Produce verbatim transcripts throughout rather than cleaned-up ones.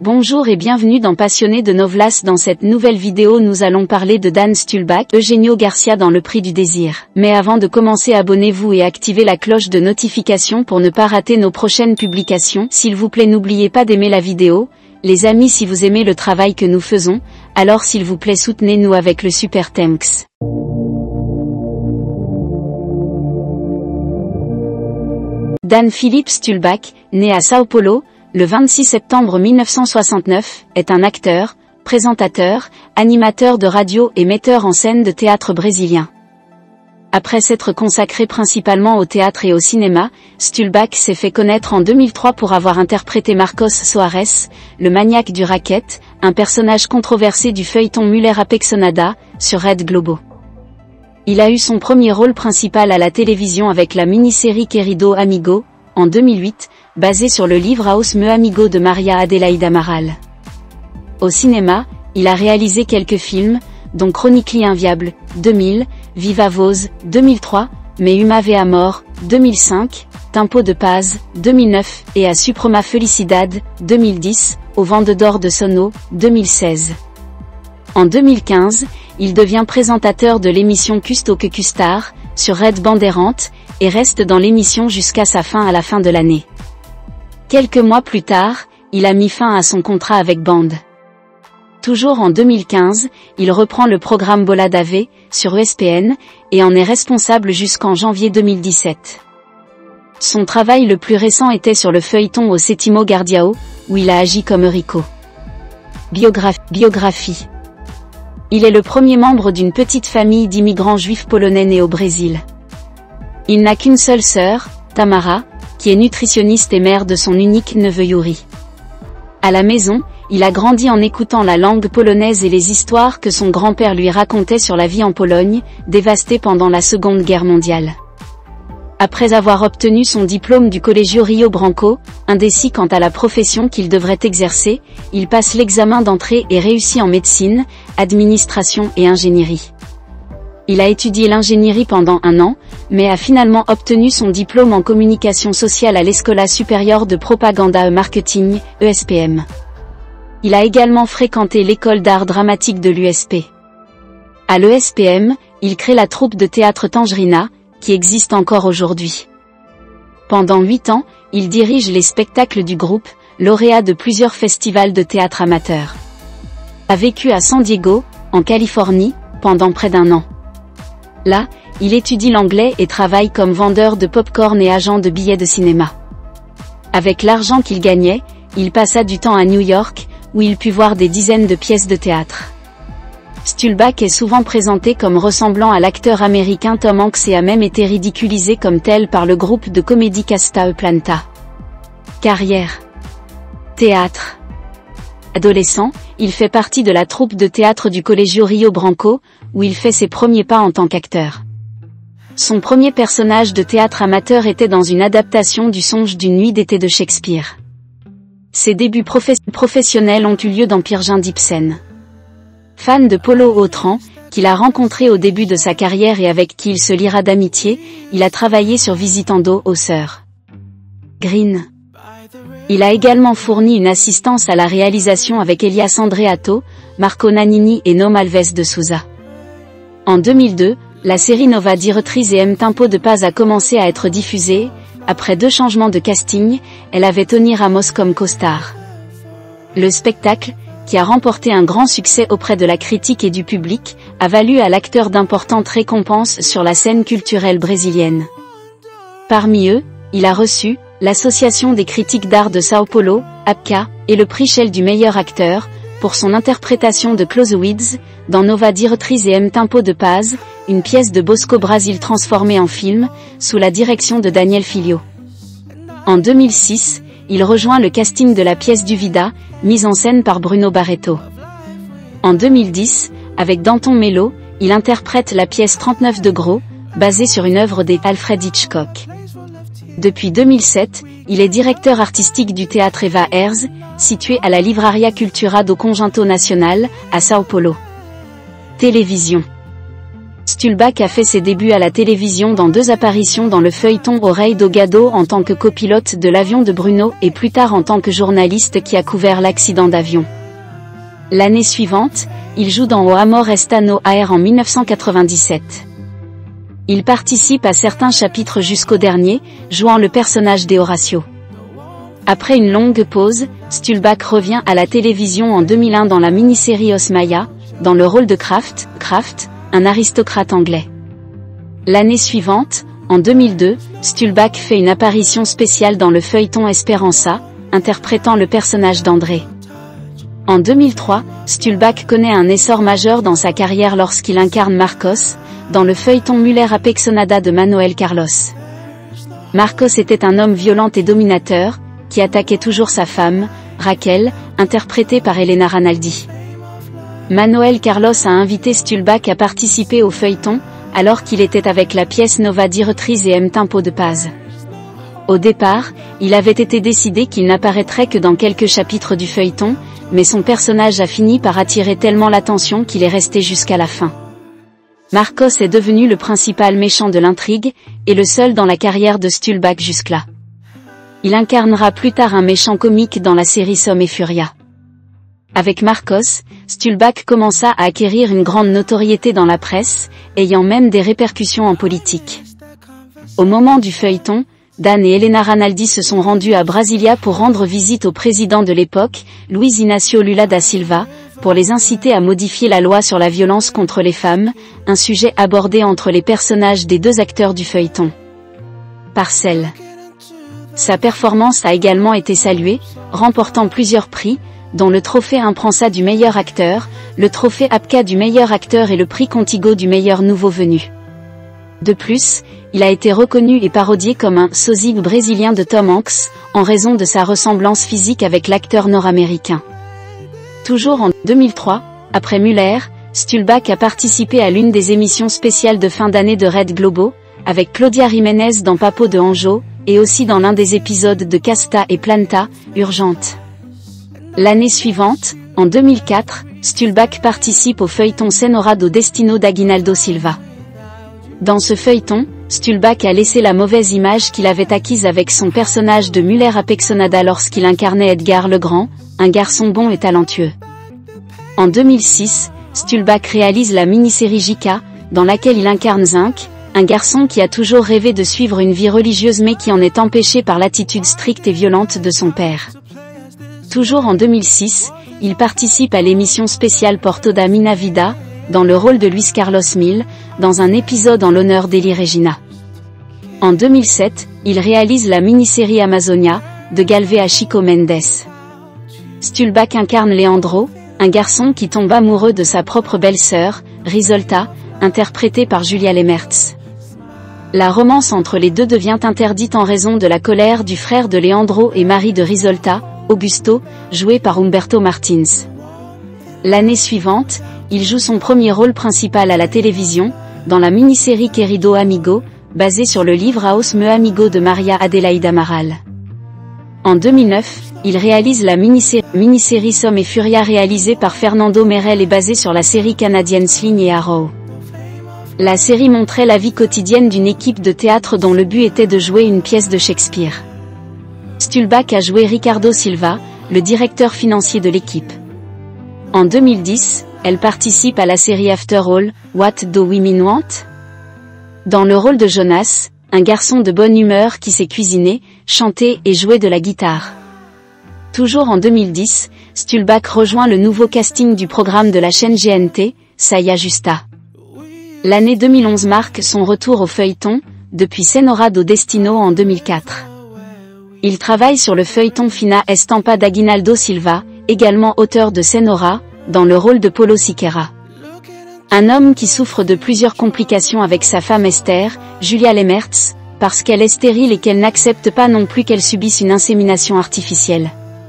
Bonjour et bienvenue dans Passionné de Novelas. Dans cette nouvelle vidéo nous allons parler de Dan Stulbach, Eugenio Garcia dans Le Prix du Désir. Mais avant de commencer, abonnez-vous et activez la cloche de notification pour ne pas rater nos prochaines publications. S'il vous plaît, n'oubliez pas d'aimer la vidéo. Les amis, si vous aimez le travail que nous faisons, alors s'il vous plaît soutenez-nous avec le super thanks. Dan Philippe Stulbach, né à Sao Paulo, le vingt-six septembre mille neuf cent soixante-neuf, est un acteur, présentateur, animateur de radio et metteur en scène de théâtre brésilien. Après s'être consacré principalement au théâtre et au cinéma, Stulbach s'est fait connaître en deux mille trois pour avoir interprété Marcos Soares, le maniaque du racket, un personnage controversé du feuilleton Muller Apexonada, sur Rede Globo. Il a eu son premier rôle principal à la télévision avec la mini-série Querido Amigo, en deux mille huit, basée sur le livre Aos Meu Amigo de Maria Adelaide Amaral. Au cinéma, il a réalisé quelques films, dont Chronically Inviable, deux mille, Viva Voz, deux mille trois, Me Uma Ve Amor, deux mille cinq, Tempo de Paz, deux mille neuf, et A Suprema Felicidade, deux mille dix, Au Vent de d'Or de Sono, deux mille seize. En deux mille quinze, il devient présentateur de l'émission Custo que Custar, sur Red Bandeirante, et reste dans l'émission jusqu'à sa fin à la fin de l'année. Quelques mois plus tard, il a mis fin à son contrat avec Band. Toujours en deux mille quinze, il reprend le programme Bola d'Ave, sur E S P N, et en est responsable jusqu'en janvier deux mille dix-sept. Son travail le plus récent était sur le feuilleton Au Sétimo Guardião, où il a agi comme Eurico. Biographie. Biographie. Il est le premier membre d'une petite famille d'immigrants juifs polonais nés au Brésil. Il n'a qu'une seule sœur, Tamara, qui est nutritionniste et mère de son unique neveu Yuri. À la maison, il a grandi en écoutant la langue polonaise et les histoires que son grand-père lui racontait sur la vie en Pologne, dévastée pendant la Seconde Guerre mondiale. Après avoir obtenu son diplôme du Colégio Rio Branco, indécis quant à la profession qu'il devrait exercer, il passe l'examen d'entrée et réussit en médecine, administration et ingénierie. Il a étudié l'ingénierie pendant un an, mais a finalement obtenu son diplôme en communication sociale à l'Escola Superior de Propaganda e Marketing, E S P M. Il a également fréquenté l'école d'art dramatique de l'U S P. À l'E S P M, il crée la troupe de théâtre Tangerina, qui existe encore aujourd'hui. Pendant huit ans, il dirige les spectacles du groupe, lauréat de plusieurs festivals de théâtre amateur. Il a vécu à San Diego, en Californie, pendant près d'un an. Là, il étudie l'anglais et travaille comme vendeur de pop-corn et agent de billets de cinéma. Avec l'argent qu'il gagnait, il passa du temps à New York, où il put voir des dizaines de pièces de théâtre. Stulbach est souvent présenté comme ressemblant à l'acteur américain Tom Hanks et a même été ridiculisé comme tel par le groupe de comédie Casta e Planta. Carrière. Théâtre. Adolescent, il fait partie de la troupe de théâtre du Colégio Rio Branco, où il fait ses premiers pas en tant qu'acteur. Son premier personnage de théâtre amateur était dans une adaptation du Songe d'une nuit d'été de Shakespeare. Ses débuts profes- professionnels ont eu lieu dans Peer Gynt d'Ibsen. Fan de Polo Autran, qu'il a rencontré au début de sa carrière et avec qui il se liera d'amitié, il a travaillé sur Visitando aux Sœurs Green. Il a également fourni une assistance à la réalisation avec Elias Andreato, Marco Nanini et Nom Alves de Souza. En deux mille deux, la série Nova Diretriz et M Tempo de Paz a commencé à être diffusée. Après deux changements de casting, elle avait Tony Ramos comme co-star. Le spectacle, qui a remporté un grand succès auprès de la critique et du public, a valu à l'acteur d'importantes récompenses sur la scène culturelle brésilienne. Parmi eux, il a reçu l'Association des critiques d'art de Sao Paulo, A P C A, et le prix Shell du meilleur acteur, pour son interprétation de Clausewitz, dans Nova Diretriz et M Tempo de Paz, une pièce de Bosco Brasil transformée en film, sous la direction de Daniel Filho. En deux mille six, il rejoint le casting de la pièce Duvida, mise en scène par Bruno Barreto. En deux mille dix, avec Danton Mello, il interprète la pièce trente-neuf de Gros, basée sur une œuvre d'Alfred Hitchcock. Depuis deux mille sept, il est directeur artistique du théâtre Eva Herz, situé à la Livraria Cultura do Conjunto Nacional, à Sao Paulo. Télévision. Stulbach a fait ses débuts à la télévision dans deux apparitions dans le feuilleton Oreille do Gado en tant que copilote de l'avion de Bruno et plus tard en tant que journaliste qui a couvert l'accident d'avion. L'année suivante, il joue dans O Amor Está no Ar en mille neuf cent quatre-vingt-dix-sept. Il participe à certains chapitres jusqu'au dernier, jouant le personnage de Horatio. Après une longue pause, Stulbach revient à la télévision en deux mille un dans la mini-série Osmaya, dans le rôle de Kraft, Kraft, un aristocrate anglais. L'année suivante, en deux mille deux, Stulbach fait une apparition spéciale dans le feuilleton Esperanza, interprétant le personnage d'André. En deux mille trois, Stulbach connaît un essor majeur dans sa carrière lorsqu'il incarne Marcos, dans le feuilleton Muller Apexonada de Manuel Carlos. Marcos était un homme violent et dominateur, qui attaquait toujours sa femme, Raquel, interprétée par Elena Ranaldi. Manuel Carlos a invité Stulbach à participer au feuilleton, alors qu'il était avec la pièce Nova Diretriz et M Tempo de Paz. Au départ, il avait été décidé qu'il n'apparaîtrait que dans quelques chapitres du feuilleton, mais son personnage a fini par attirer tellement l'attention qu'il est resté jusqu'à la fin. Marcos est devenu le principal méchant de l'intrigue, et le seul dans la carrière de Stulbach jusque-là. Il incarnera plus tard un méchant comique dans la série Somme et Furia. Avec Marcos, Stulbach commença à acquérir une grande notoriété dans la presse, ayant même des répercussions en politique. Au moment du feuilleton, Dan et Elena Ranaldi se sont rendus à Brasilia pour rendre visite au président de l'époque, Luiz Inácio Lula da Silva, pour les inciter à modifier la loi sur la violence contre les femmes, un sujet abordé entre les personnages des deux acteurs du feuilleton. Parcelle. Sa performance a également été saluée, remportant plusieurs prix, dont le trophée Imprensa du meilleur acteur, le trophée Apca du meilleur acteur et le prix Contigo du meilleur nouveau venu. De plus, il a été reconnu et parodié comme un « sosie brésilien de Tom Hanks », en raison de sa ressemblance physique avec l'acteur nord-américain. Toujours en deux mille trois, après Muller, Stulbach a participé à l'une des émissions spéciales de fin d'année de Red Globo, avec Claudia Jiménez dans Papo de Anjo, et aussi dans l'un des épisodes de Casta et Planta, Urgente. L'année suivante, en deux mille quatre, Stulbach participe au feuilleton Senhora do Destino d'Aguinaldo Silva. Dans ce feuilleton, Stulbach a laissé la mauvaise image qu'il avait acquise avec son personnage de Muller Apexonada lorsqu'il incarnait Edgar Legrand, un garçon bon et talentueux. En deux mille six, Stulbach réalise la mini-série J K, dans laquelle il incarne Zinc, un garçon qui a toujours rêvé de suivre une vie religieuse mais qui en est empêché par l'attitude stricte et violente de son père. Toujours en deux mille six, il participe à l'émission spéciale Porto da Minha Vida, dans le rôle de Luis Carlos Mil, dans un épisode en l'honneur d'Elie Regina. En deux mille sept, il réalise la mini-série Amazonia, de Galvez à Chico Mendes. Stulbach incarne Leandro, un garçon qui tombe amoureux de sa propre belle-sœur, Risolta, interprétée par Julia Lemertz. La romance entre les deux devient interdite en raison de la colère du frère de Leandro et mari de Risolta, Augusto, joué par Humberto Martins. L'année suivante, il joue son premier rôle principal à la télévision, dans la mini-série Querido Amigo, basée sur le livre Aos meu amigo de Maria Adelaide Amaral. En deux mille neuf, il réalise la mini-série, mini-série Somme et Furia réalisée par Fernando Merel et basée sur la série canadienne Sling et Arrow. La série montrait la vie quotidienne d'une équipe de théâtre dont le but était de jouer une pièce de Shakespeare. Stulbach a joué Ricardo Silva, le directeur financier de l'équipe. En deux mille dix, elle participe à la série After All, What Do Women Want? Dans le rôle de Jonas, un garçon de bonne humeur qui sait cuisiner, chanter et jouer de la guitare. Toujours en deux mille dix, Stulbach rejoint le nouveau casting du programme de la chaîne G N T, Saia Justa. L'année deux mille onze marque son retour au feuilleton, depuis Senhora do Destino en deux mille quatre. Il travaille sur le feuilleton Fina Estampa d'Aguinaldo Silva, également auteur de Senhora, dans le rôle de Paulo Siqueira. Un homme qui souffre de plusieurs complications avec sa femme Esther, Julia Lemertz, parce qu'elle est stérile et qu'elle n'accepte pas non plus qu'elle subisse une insémination artificielle.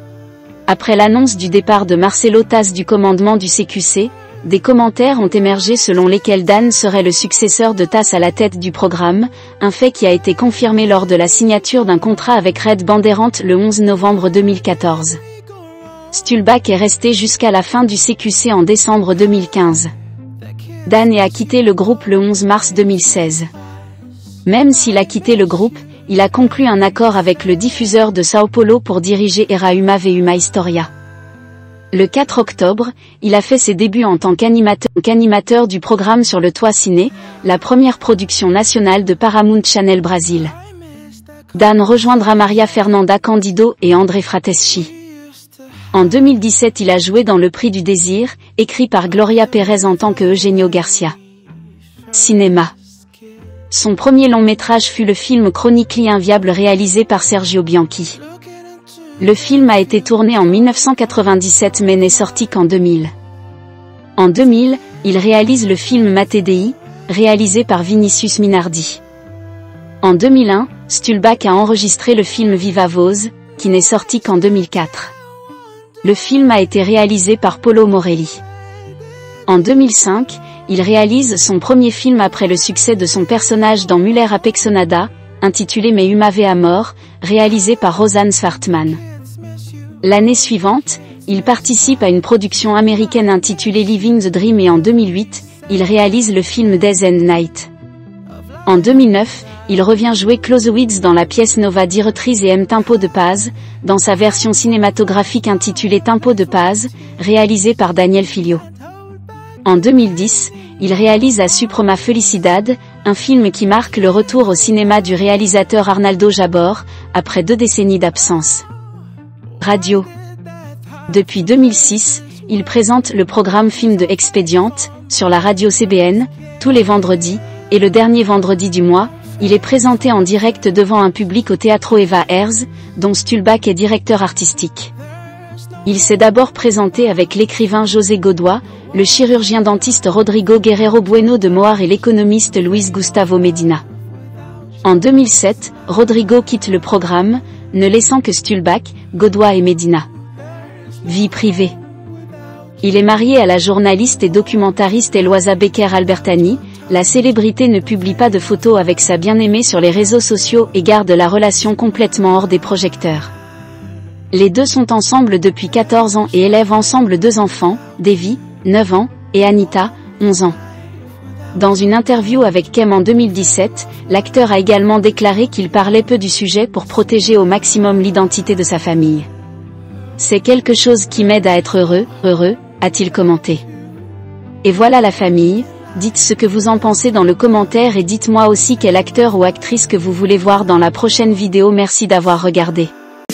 Après l'annonce du départ de Marcelo Taz du commandement du C Q C, des commentaires ont émergé selon lesquels Dan serait le successeur de Taz à la tête du programme, un fait qui a été confirmé lors de la signature d'un contrat avec Red Bandeirante le onze novembre deux mille quatorze. Stulbach est resté jusqu'à la fin du C Q C en décembre deux mille quinze. Dan a quitté le groupe le onze mars deux mille seize. Même s'il a quitté le groupe, il a conclu un accord avec le diffuseur de Sao Paulo pour diriger Era Uma ve Uma História. Le quatre octobre, il a fait ses débuts en tant qu'animateur, qu'animateur du programme Sur le Toit Ciné, la première production nationale de Paramount Channel Brasil. Dan rejoindra Maria Fernanda Candido et André Frateschi. En deux mille dix-sept, il a joué dans Le Prix du Désir, écrit par Gloria Pérez en tant que Eugenio Garcia. Cinéma. Son premier long métrage fut le film Chronically Inviable réalisé par Sergio Bianchi. Le film a été tourné en mille neuf cent quatre-vingt-dix-sept mais n'est sorti qu'en deux mille. En deux mille, il réalise le film Matedei, réalisé par Vinicius Minardi. En deux mille un, Stulbach a enregistré le film Viva Voz, qui n'est sorti qu'en deux mille quatre. Le film a été réalisé par Paulo Morelli. En deux mille cinq, il réalise son premier film après le succès de son personnage dans Mulher Apaixonada, intitulé Me Uma ve Amor, réalisé par Rosanne Swartman. L'année suivante, il participe à une production américaine intitulée Living the Dream et en deux mille huit, il réalise le film Days and Night. En deux mille neuf, il revient jouer Clausewitz dans la pièce Nova Diretriz et M Tempo de Paz, dans sa version cinématographique intitulée Tempo de Paz, réalisée par Daniel Filho. En deux mille dix, il réalise A Suprema Felicidad, un film qui marque le retour au cinéma du réalisateur Arnaldo Jabor, après deux décennies d'absence. Radio. Depuis deux mille six, il présente le programme Film de Expediente, sur la radio C B N, tous les vendredis, et le dernier vendredi du mois, il est présenté en direct devant un public au Teatro Eva Herz, dont Stulbach est directeur artistique. Il s'est d'abord présenté avec l'écrivain José Godoy, le chirurgien-dentiste Rodrigo Guerrero Bueno de Moar et l'économiste Luis Gustavo Medina. En deux mille sept, Rodrigo quitte le programme, ne laissant que Stulbach, Godoy et Medina. Vie privée. Il est marié à la journaliste et documentariste Eloisa Becker Albertani. La célébrité ne publie pas de photos avec sa bien-aimée sur les réseaux sociaux et garde la relation complètement hors des projecteurs. Les deux sont ensemble depuis quatorze ans et élèvent ensemble deux enfants, Devi, neuf ans, et Anita, onze ans. Dans une interview avec Kem en deux mille dix-sept, l'acteur a également déclaré qu'il parlait peu du sujet pour protéger au maximum l'identité de sa famille. « C'est quelque chose qui m'aide à être heureux, heureux », a-t-il commenté. Et voilà la famille. Dites ce que vous en pensez dans le commentaire et dites-moi aussi quel acteur ou actrice que vous voulez voir dans la prochaine vidéo. Merci d'avoir regardé.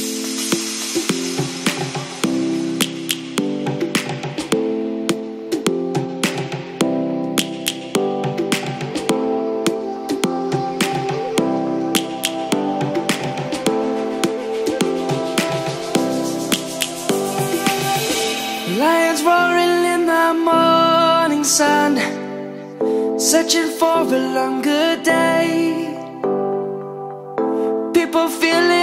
Lions roaring in the morning sun, searching for a longer day. People feeling